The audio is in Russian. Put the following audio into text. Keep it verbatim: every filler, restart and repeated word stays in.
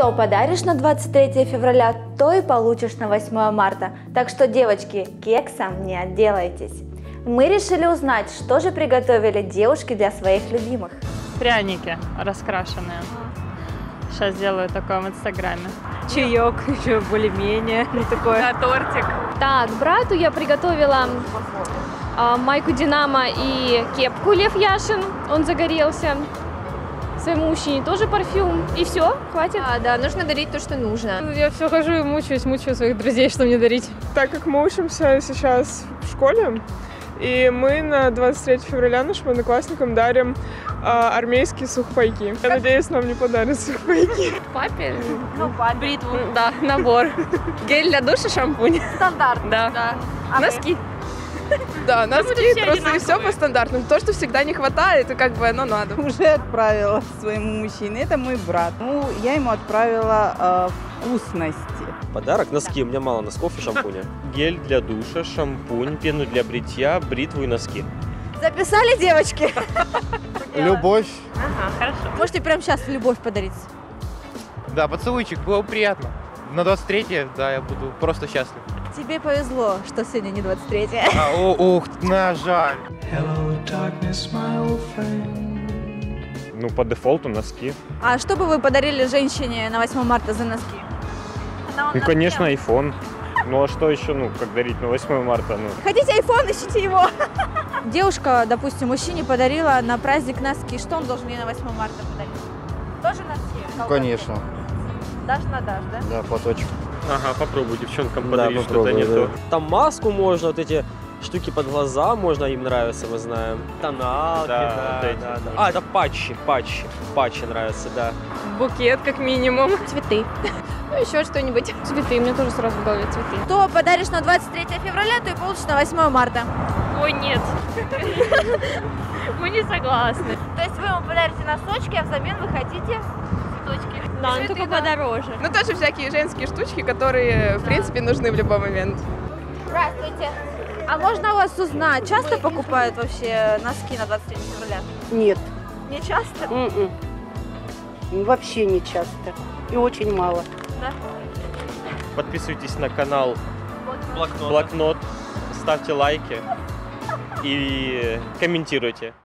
Что подаришь на двадцать третье февраля, то и получишь на восьмое марта. Так что, девочки, кексом не отделайтесь. Мы решили узнать, что же приготовили девушки для своих любимых. Пряники раскрашенные. Сейчас сделаю такое в инстаграме. Чаек еще более-менее. Такое. На тортик. Так, брату я приготовила э, майку Динамо и кепку Лев Яшин. Он загорелся. Своему мужчине тоже парфюм. И все, хватит. А, да, нужно дарить то, что нужно. Я все хожу и мучаюсь, мучаю своих друзей, что мне дарить. Так как мы учимся сейчас в школе, и мы на двадцать третье февраля нашим одноклассникам дарим э, армейские сухпайки. Я надеюсь, нам не подарят сухпайки. Папе? Ну, папе. Бритву. Да, набор. Гель для душа, шампунь. Стандарт. Да. Да. А Носки. Да, носки, все трусы, все по стандартному. То, что всегда не хватает, и как бы оно надо. Уже отправила своему мужчине, это мой брат. Ну, я ему отправила э, вкусности. Подарок? Носки. У меня мало носков и шампуня. Гель для душа, шампунь, пену для бритья, бритву и носки. Записали, девочки? Любовь. Ага, хорошо. Можете прямо сейчас любовь подарить. Да, поцелуйчик, было приятно. На двадцать третье, да, я буду просто счастлив. Тебе повезло, что сегодня не двадцать третье. А, о, ух, на, жаль. Ну, по дефолту носки. А что бы вы подарили женщине на восьмое марта за носки? Ну, конечно, iPhone. Ну, а что еще, ну, как дарить на восьмое марта? Ну, Хотите iPhone, ищите его. Девушка, допустим, мужчине подарила на праздник носки. Что он должен ей на восьмое марта подарить? Тоже носки? Ну, конечно. Дашь на дашь, да? Да, платочек. ага, попробуй девчонкам Да, подарить что-то попробуй, не да. то. Там маску можно, вот эти штуки под глаза можно, им нравится, мы знаем. Тоналки, Да, да, вот эти. да, да. А, это патчи, патчи. Патчи нравятся, да. Букет, как минимум. Цветы. Ну, еще что-нибудь. Цветы, мне тоже сразу в голове цветы. Что подаришь на двадцать третье февраля, то и получишь на восьмое марта. Ой, нет. Мы не согласны. То есть вы ему подарите носочки, а взамен вы хотите цветочки. Да, но только подороже. Ну, тоже всякие женские штучки, которые, в принципе, нужны в любой момент. Здравствуйте. А можно у вас узнать, часто покупают вообще носки на двадцать третье февраля? Нет. Не часто? М-м. Вообще не часто. И очень мало. Да? Подписывайтесь на канал Блокнот. Блокнот, ставьте лайки и комментируйте.